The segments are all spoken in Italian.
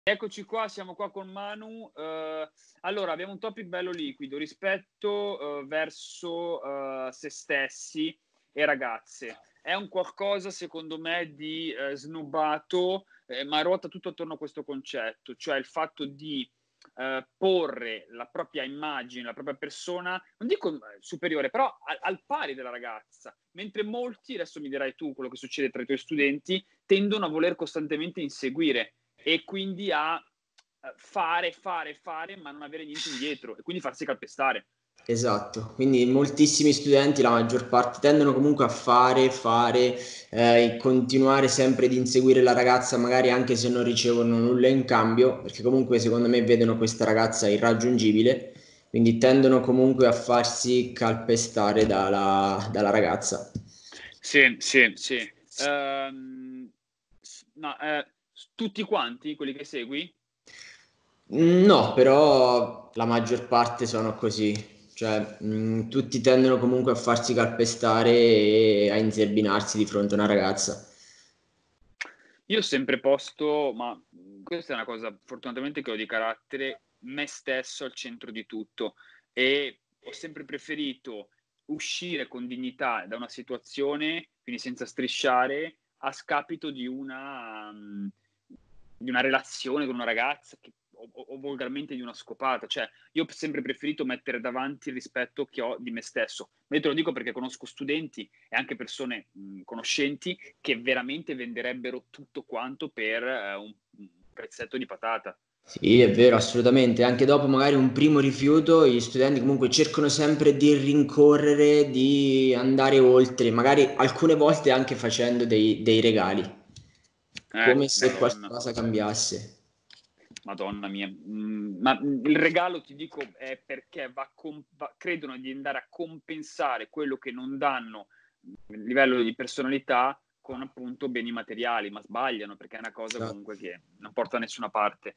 Eccoci qua, siamo qua con Manu. Allora, abbiamo un topic bello liquido, rispetto verso se stessi e ragazze. È un qualcosa, secondo me, di snobbato, ma ruota tutto attorno a questo concetto, cioè il fatto di porre la propria immagine, la propria persona, non dico superiore, però al pari della ragazza, mentre molti, adesso mi dirai tu quello che succede tra i tuoi studenti, tendono a voler costantemente inseguire e quindi a fare, ma non avere niente indietro e quindi farsi calpestare. Esatto, quindi moltissimi studenti, la maggior parte, tendono comunque a fare, e continuare sempre ad inseguire la ragazza, magari anche se non ricevono nulla in cambio, perché comunque secondo me vedono questa ragazza irraggiungibile, quindi tendono comunque a farsi calpestare dalla ragazza. Sì, sì, sì. No, tutti quanti, quelli che segui? No, però la maggior parte sono così, cioè tutti tendono comunque a farsi calpestare e a inzerbinarsi di fronte a una ragazza. Io ho sempre posto, ma questa è una cosa fortunatamente che ho di carattere, me stesso al centro di tutto e ho sempre preferito uscire con dignità da una situazione, quindi senza strisciare, a scapito di una relazione con una ragazza o volgarmente di una scopata. Cioè, io ho sempre preferito mettere davanti il rispetto che ho di me stesso. Ma io te lo dico perché conosco studenti e anche persone conoscenti che veramente venderebbero tutto quanto per un pezzetto di patata. Sì, è vero, assolutamente. Anche dopo magari un primo rifiuto, gli studenti comunque cercano sempre di rincorrere, di andare oltre, magari alcune volte anche facendo dei regali, come se Madonna. qualcosa cambiasse. Madonna mia, ma il regalo ti dico è perché credono di andare a compensare quello che non danno a livello di personalità con appunto beni materiali, ma sbagliano perché è una cosa Esatto. comunque che non porta da nessuna parte.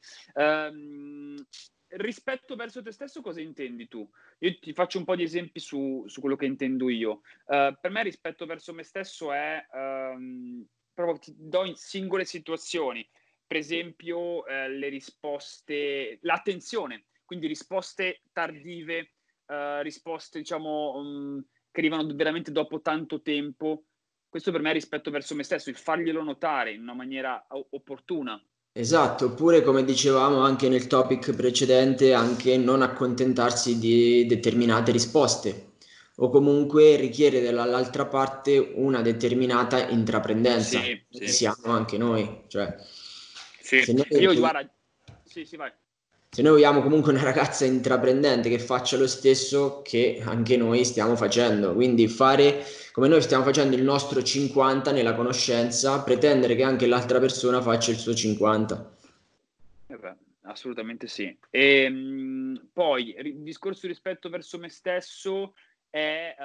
Rispetto verso te stesso cosa intendi tu? Io ti faccio un po' di esempi su quello che intendo io. Per me rispetto verso me stesso è proprio ti do in singole situazioni per esempio, le risposte l'attenzione, quindi risposte tardive, risposte diciamo, che arrivano veramente dopo tanto tempo. Questo per me è rispetto verso me stesso, il farglielo notare in una maniera opportuna. Esatto, oppure come dicevamo anche nel topic precedente, anche non accontentarsi di determinate risposte o comunque richiedere dall'altra parte una determinata intraprendenza. Sì, sì, Siamo anche noi, cioè sì. se noi Io vogliamo guarda sì, sì, vai. se noi vogliamo comunque una ragazza intraprendente che faccia lo stesso che anche noi stiamo facendo, quindi fare come noi stiamo facendo il nostro 50 nella conoscenza, pretendere che anche l'altra persona faccia il suo 50. Eh beh, assolutamente sì. Poi il discorso rispetto verso me stesso è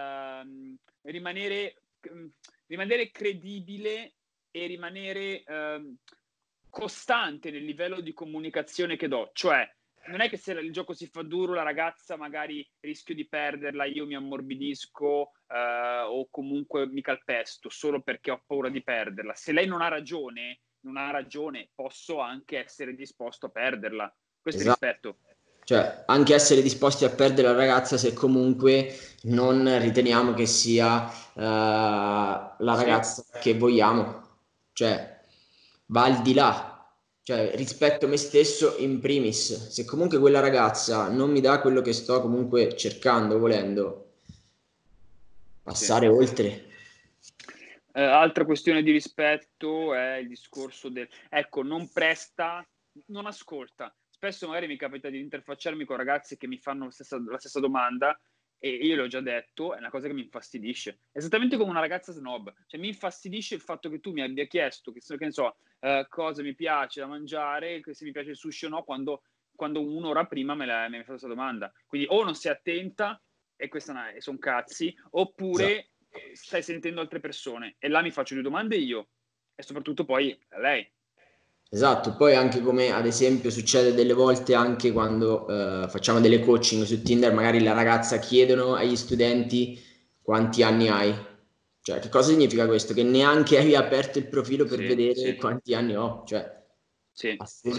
rimanere credibile e rimanere costante nel livello di comunicazione che do. Cioè, non è che se il gioco si fa duro, la ragazza magari rischio di perderla, io mi ammorbidisco o comunque mi calpesto solo perché ho paura di perderla. Se lei non ha ragione, posso anche essere disposto a perderla. Questo è Esatto. rispetto. Cioè, anche essere disposti a perdere la ragazza se comunque non riteniamo che sia la Sì, ragazza che vogliamo. Cioè, va al di là. Cioè, rispetto me stesso in primis. Se comunque quella ragazza non mi dà quello che sto comunque cercando, volendo, sì. passare oltre. Altra questione di rispetto è il discorso del ecco, non ascolta. Spesso magari mi capita di interfacciarmi con ragazzi che mi fanno la stessa domanda e io le ho già detto, è una cosa che mi infastidisce. Esattamente come una ragazza snob, cioè mi infastidisce il fatto che tu mi abbia chiesto, che ne so, cosa mi piace da mangiare, se mi piace il sushi o no, quando un'ora prima mi hai fatto questa domanda. Quindi o non sei attenta, e questa sono cazzi, Esatto. oppure stai sentendo altre persone e là mi faccio due domande io e soprattutto poi a lei. Esatto, poi anche come ad esempio succede delle volte anche quando facciamo delle coaching su Tinder, magari la ragazza chiedono agli studenti quanti anni hai. Cioè, che cosa significa questo? Che neanche hai aperto il profilo per Sì, vedere sì, quanti anni ho. Cioè, sì, sì. assurdo.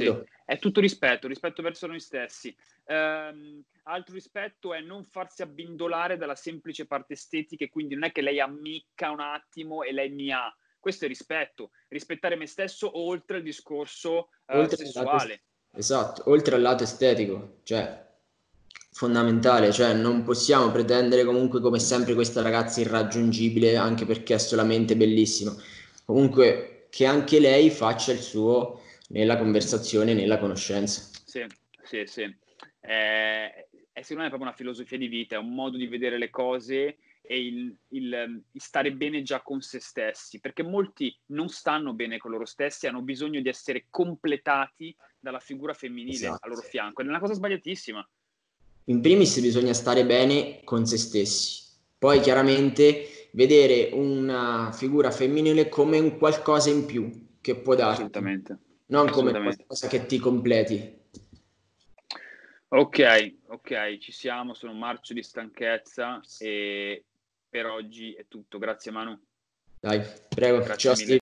è tutto rispetto verso noi stessi. Altro rispetto è non farsi abbindolare dalla semplice parte estetica, e quindi non è che lei ammicca un attimo e lei mi ha. Questo è rispetto, rispettare me stesso oltre il discorso sessuale. Esatto, oltre al lato estetico, cioè fondamentale, cioè non possiamo pretendere comunque come sempre questa ragazza irraggiungibile anche perché è solamente bellissima. Comunque che anche lei faccia il suo nella conversazione, nella conoscenza. Sì, sì, sì. È secondo me proprio una filosofia di vita, è un modo di vedere le cose e il stare bene già con se stessi, perché molti non stanno bene con loro stessi, hanno bisogno di essere completati dalla figura femminile al loro Esatto. fianco, ed è una cosa sbagliatissima. In primis bisogna stare bene con se stessi, poi chiaramente vedere una figura femminile come un qualcosa in più che può darti, Assolutamente, non come assolutamente. qualcosa che ti completi. Ok, ok, ci siamo, sono un marcio di stanchezza e per oggi è tutto. Grazie Manu, Dai, prego, ciao grazie mille. Steve.